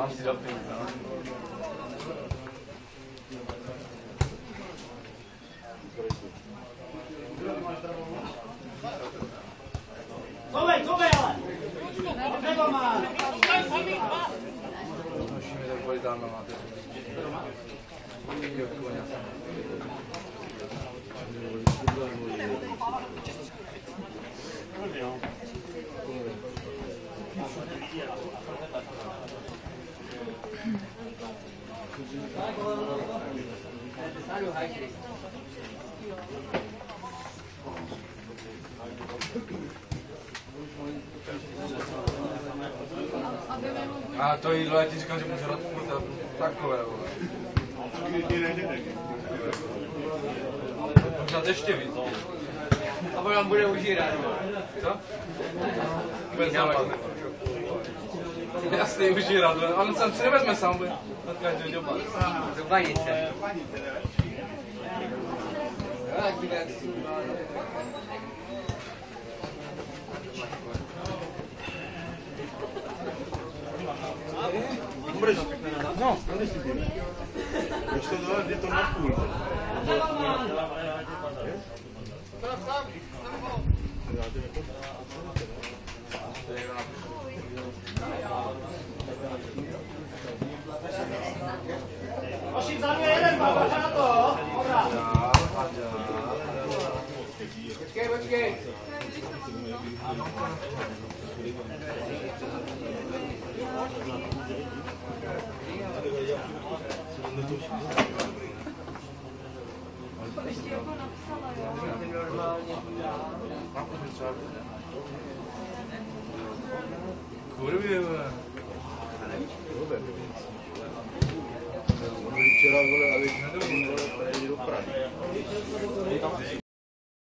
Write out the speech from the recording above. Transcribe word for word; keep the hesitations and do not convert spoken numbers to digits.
Mám si dopít, no. Kovej, kovej, ale! Nebo má! Musíme tak pojít dál na máte. Jo, koně. A to jídlo, já ti říkám, že můžu dát furt takové, vole. Můžu dát ještě víc. A on bude užírat. Co? Bez západu. Jasný užírat, ale on si nevezme sám, bude na každý doba. Do banice. Budeš no, když to dole, je to na půl. Oši, za mě jeden, bacha na to! Dobrá. Počkej, počkej. Ještě jako napsala, jo? Kurvě, vole. Včera, vole, ale